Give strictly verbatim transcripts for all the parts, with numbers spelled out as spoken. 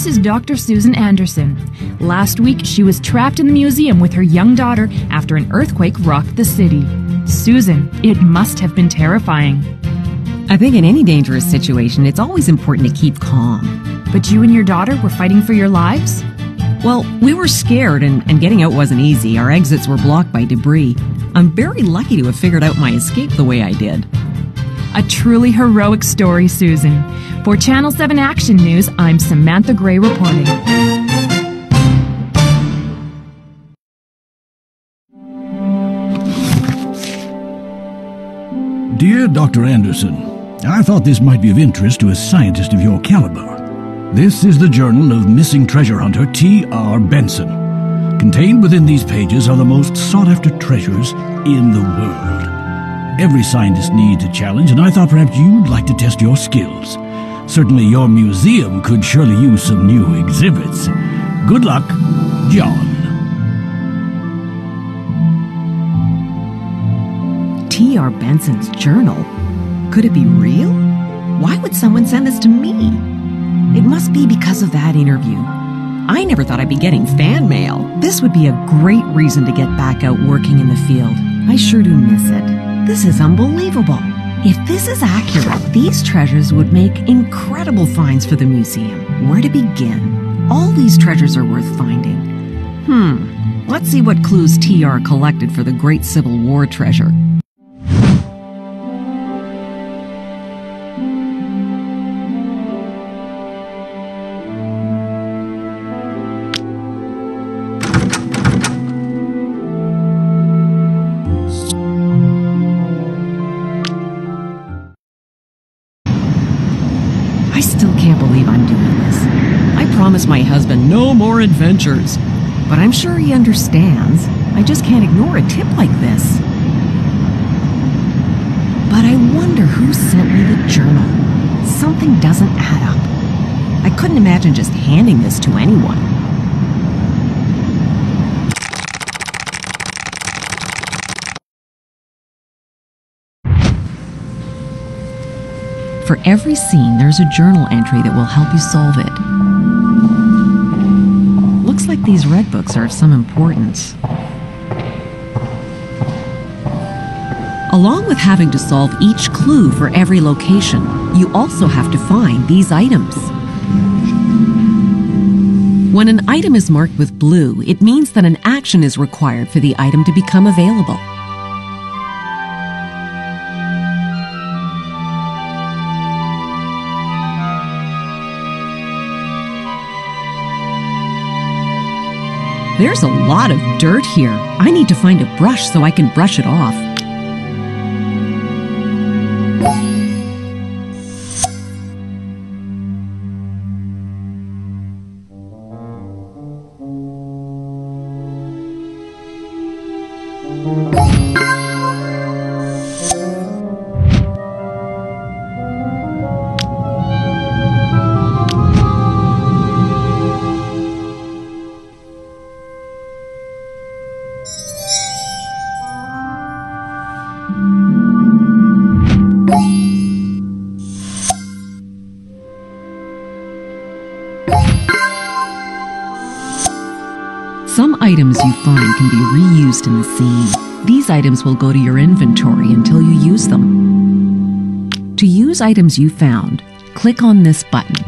This is Doctor Susan Anderson. Last week, she was trapped in the museum with her young daughter after an earthquake rocked the city. Susan, it must have been terrifying. I think in any dangerous situation, it's always important to keep calm. But you and your daughter were fighting for your lives? Well, we were scared, and, and getting out wasn't easy. Our exits were blocked by debris. I'm very lucky to have figured out my escape the way I did. A truly heroic story, Susan. For Channel seven Action News, I'm Samantha Gray reporting. Dear Doctor Anderson, I thought this might be of interest to a scientist of your caliber. This is the journal of missing treasure hunter T R Benson. Contained within these pages are the most sought-after treasures in the world. Every scientist needs a challenge, and I thought perhaps you'd like to test your skills. Certainly your museum could surely use some new exhibits. Good luck, John. T R Benson's journal? Could it be real? Why would someone send this to me? It must be because of that interview. I never thought I'd be getting fan mail. This would be a great reason to get back out working in the field. I sure do miss it. This is unbelievable. If this is accurate, these treasures would make incredible finds for the museum. Where to begin? All these treasures are worth finding. Hmm, let's see what clues T R collected for the Great Civil War treasure. I still can't believe I'm doing this. I promised my husband no more adventures, but I'm sure he understands. I just can't ignore a tip like this. But I wonder who sent me the journal. Something doesn't add up. I couldn't imagine just handing this to anyone. For every scene, there's a journal entry that will help you solve it. Looks like these red books are of some importance. Along with having to solve each clue for every location, you also have to find these items. When an item is marked with blue, it means that an action is required for the item to become available. There's a lot of dirt here. I need to find a brush so I can brush it off. Some items you find can be reused in the scene. These items will go to your inventory until you use them. To use items you found, click on this button.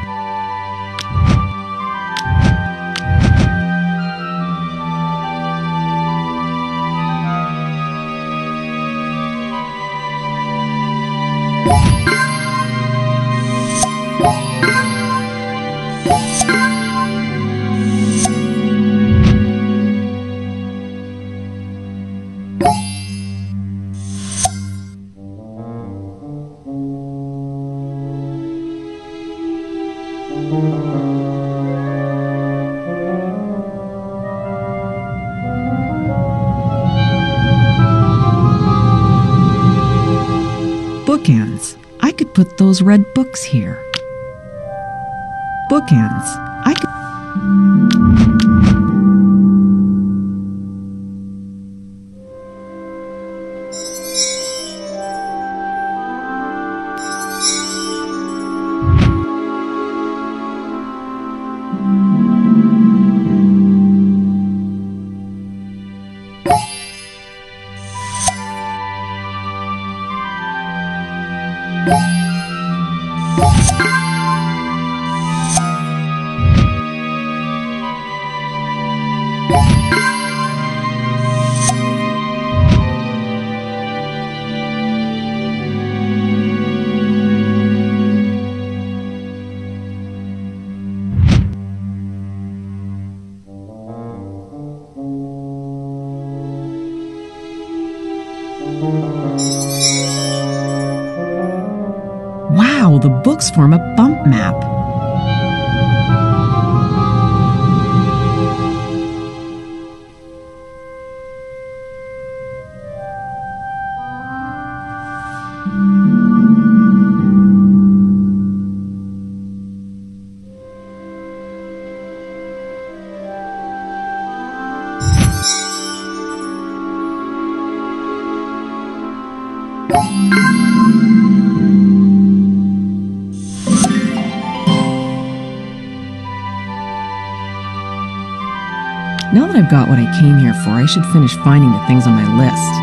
Bookends. I could put those red books here. Bookends. I could... books form a bump map. Now that I've got what I came here for, I should finish finding the things on my list.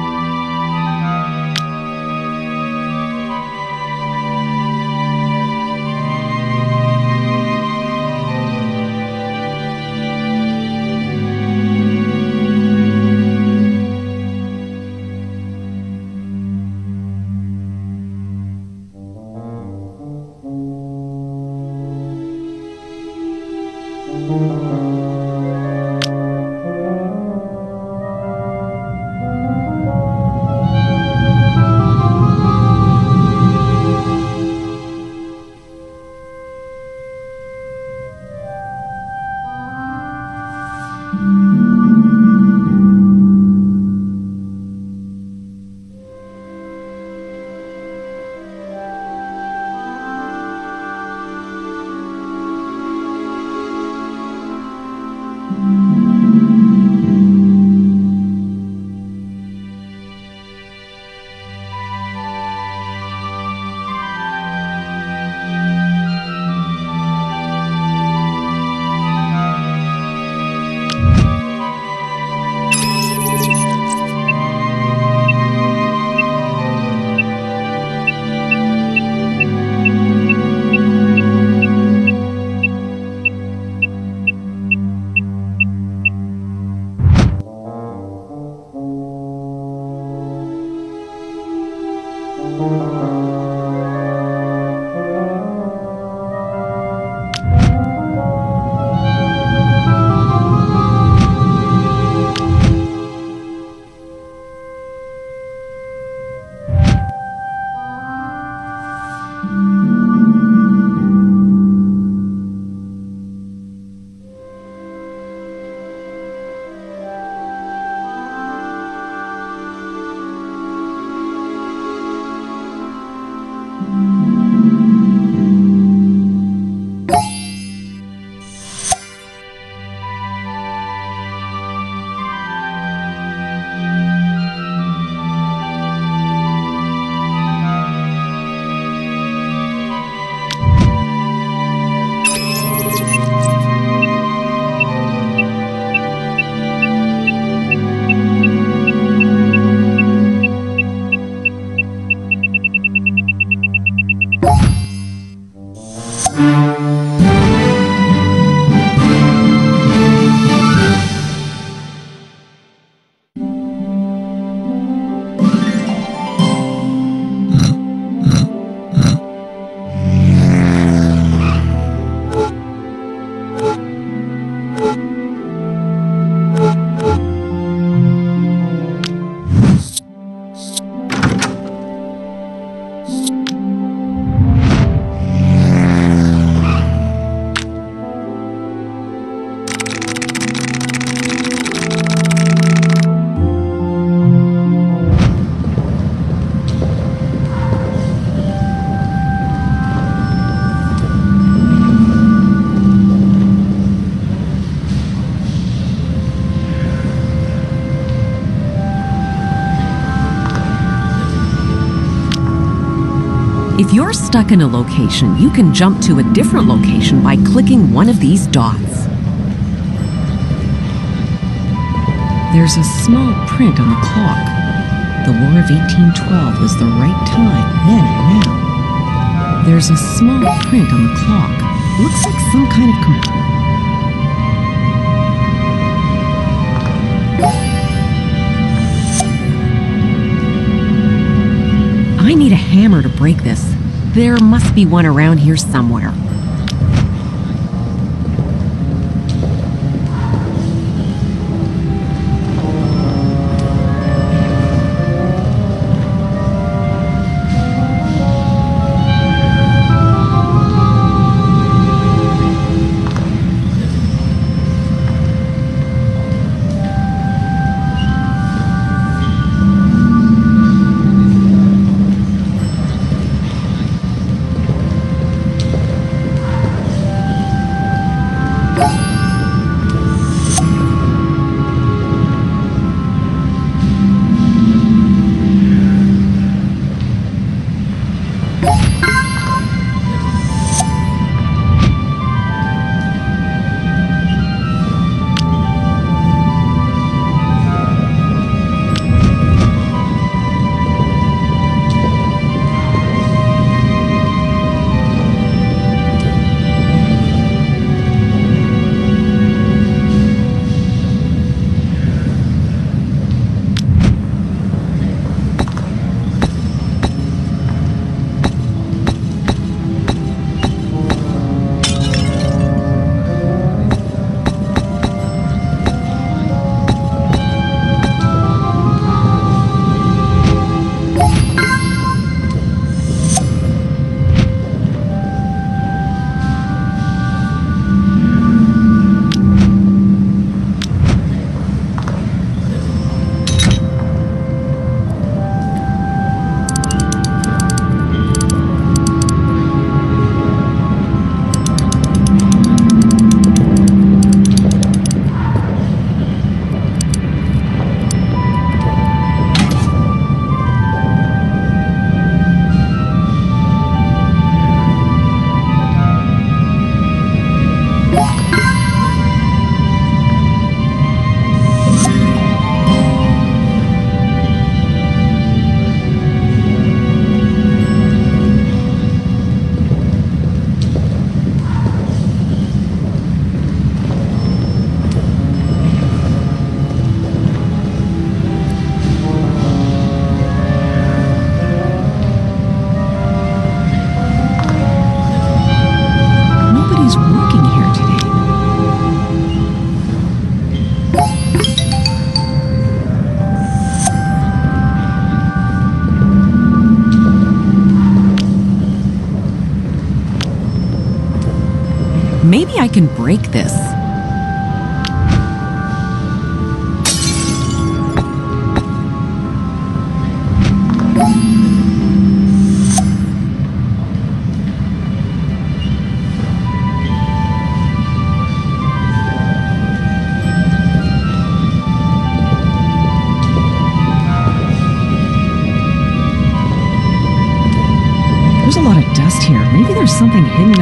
If you're stuck in a location, you can jump to a different location by clicking one of these dots. There's a small print on the clock. The War of eighteen twelve was the right time, then and now. There's a small print on the clock. Looks like some kind of computer. I need a hammer to break this. There must be one around here somewhere. Maybe I can break this. There's a lot of dust here. Maybe there's something hidden.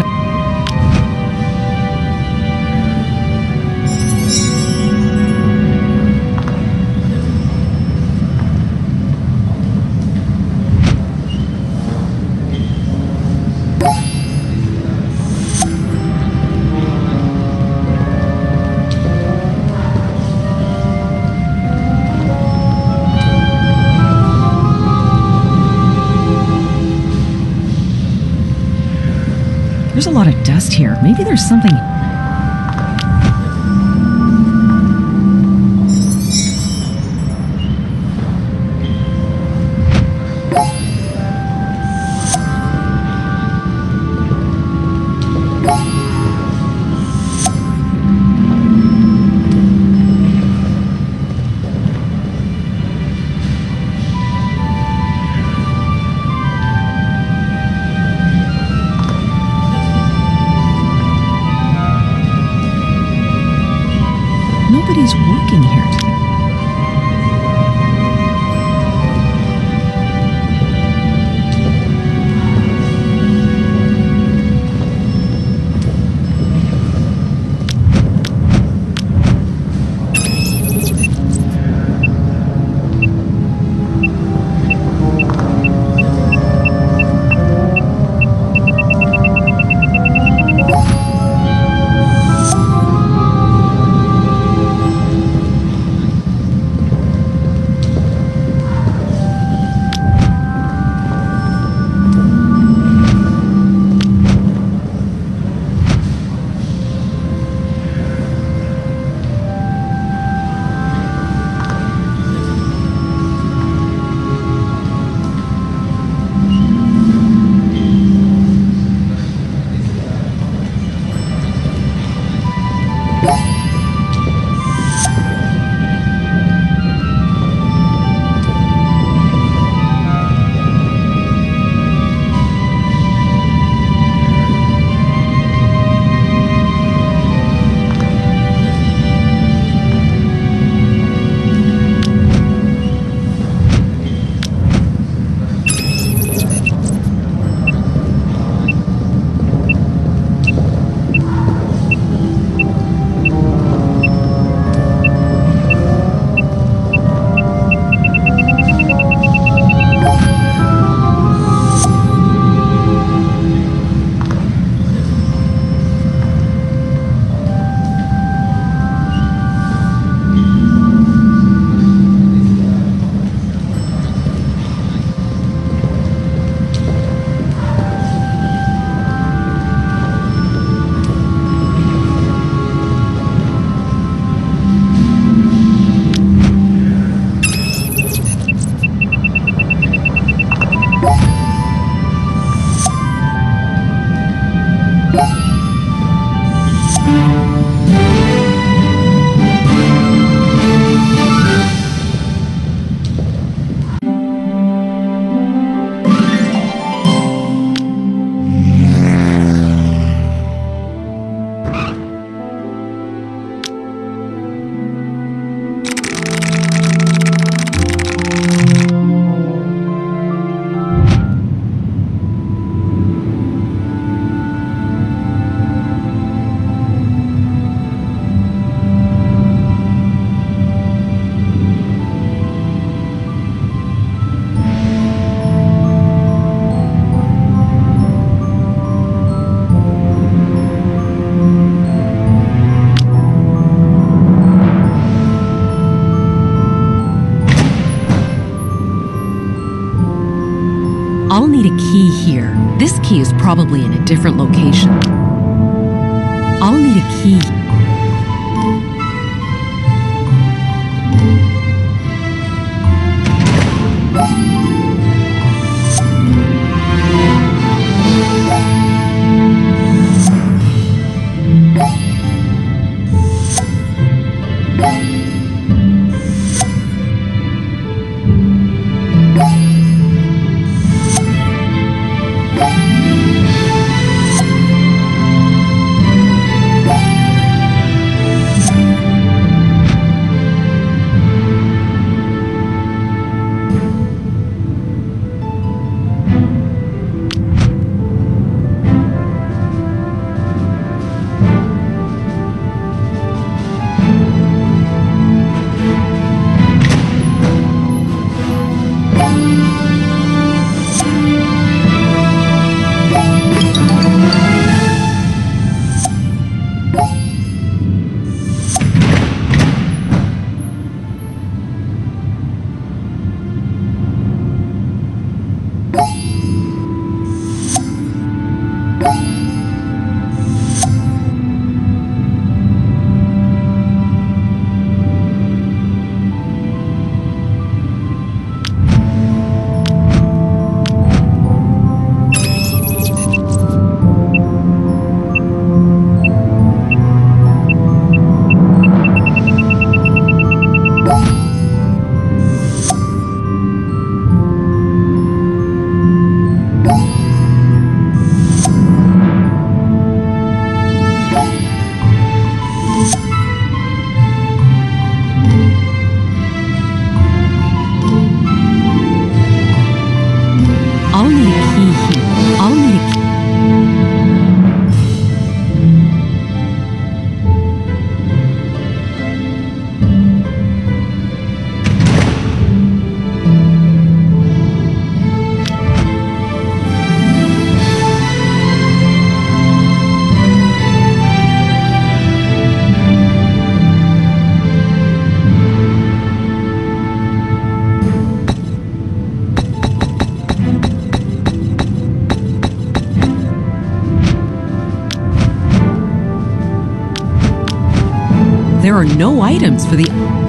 There's a lot of dust here. Maybe there's something... Nobody's working here today. I'll need a key here. This key is probably in a different location. I'll need a key. There are no items for the...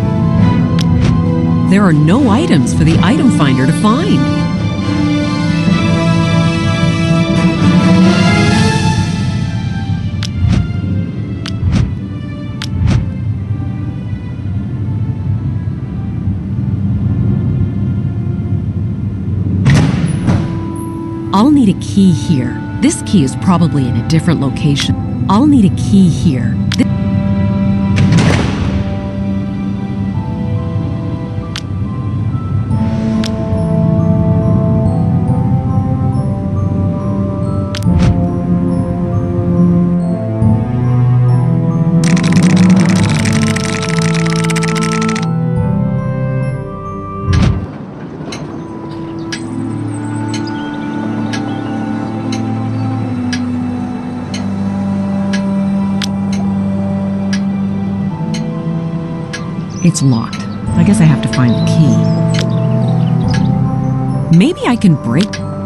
There are no items for the item finder to find. I'll need a key here. This key is probably in a different location. I'll need a key here. Th- It's locked. I guess I have to find the key. Maybe I can break...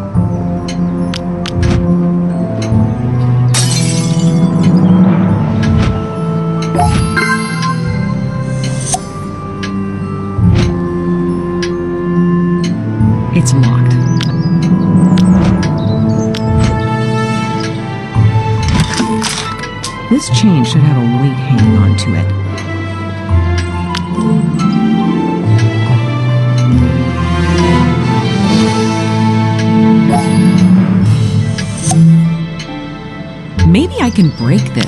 It's locked. This chain should have a weight hanging onto it. Maybe I can break this.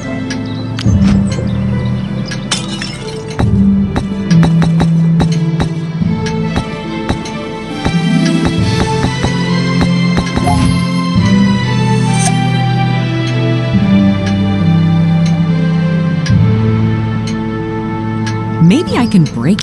Maybe I can break.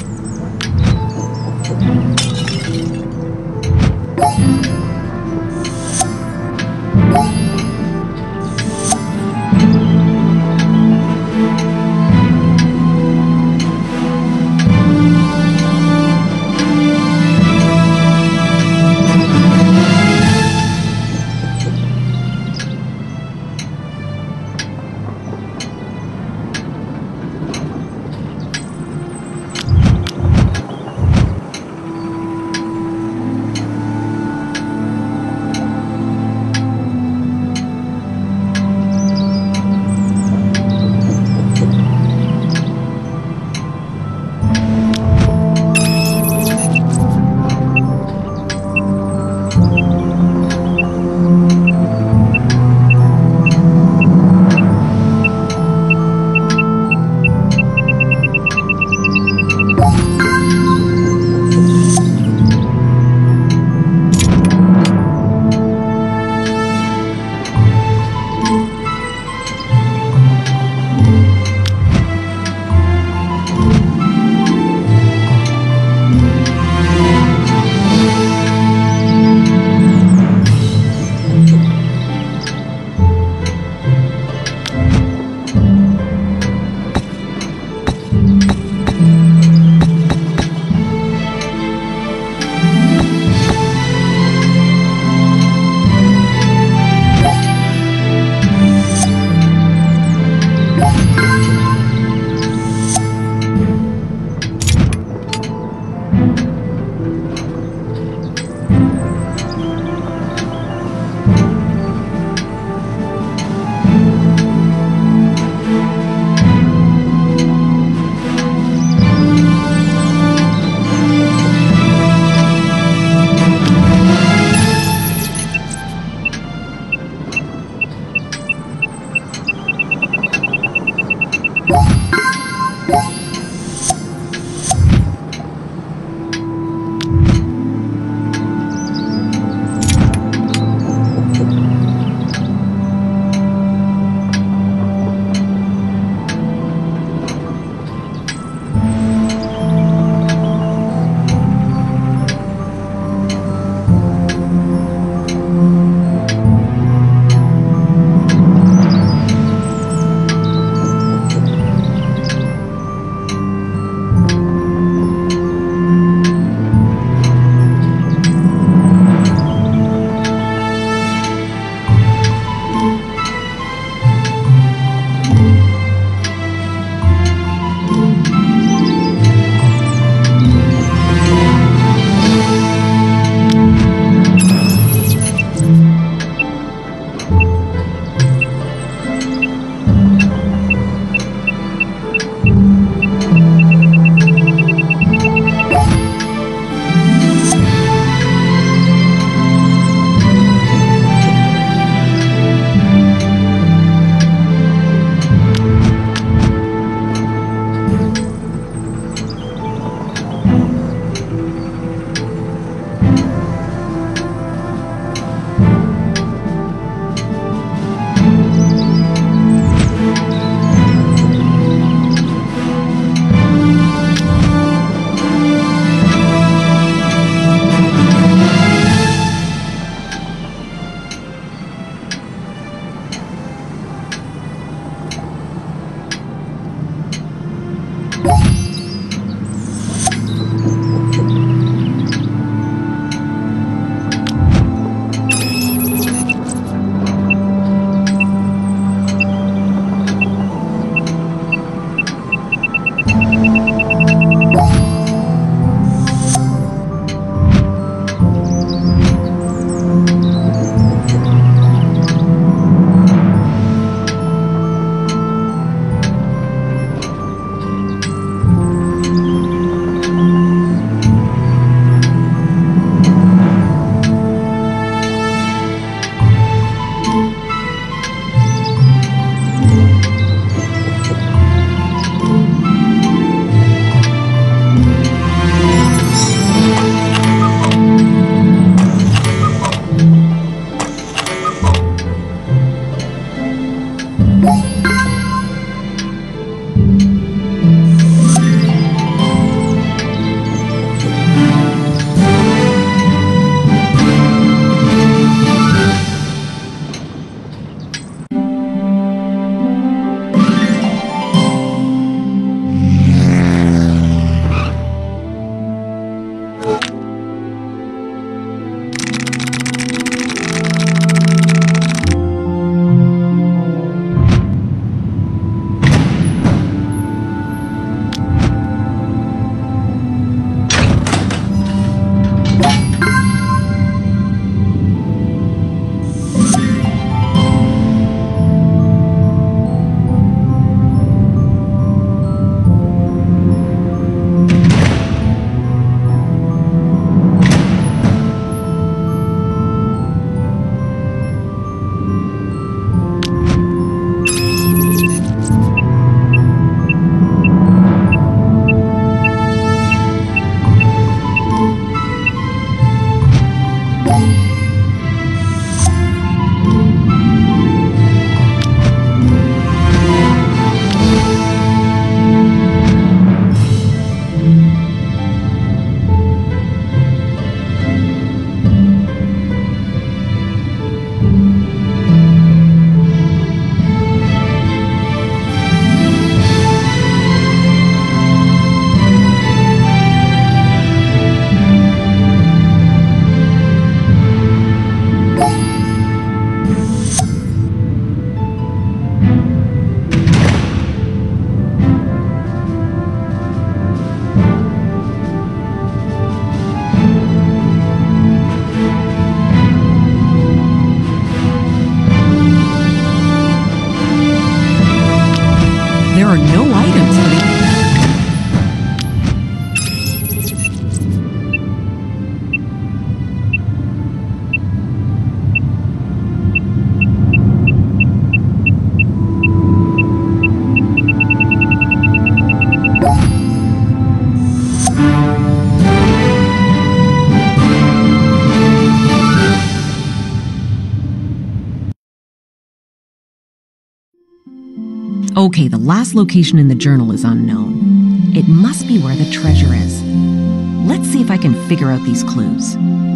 Okay, the last location in the journal is unknown. It must be where the treasure is. Let's see if I can figure out these clues.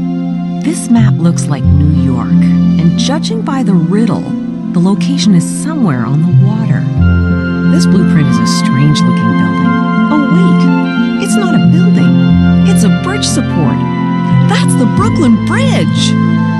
This map looks like New York, and judging by the riddle, the location is somewhere on the water. This blueprint is a strange-looking building. Oh wait, it's not a building. It's a bridge support. That's the Brooklyn Bridge!